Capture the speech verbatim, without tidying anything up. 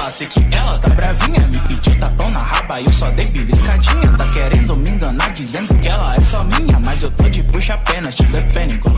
dela. Sei que ela tá bravinha, me pediu tapão na raba e eu só dei beliscadinha. Tá querendo me enganar dizendo que ela é só minha, mas eu tô de puxa apenas, te depending.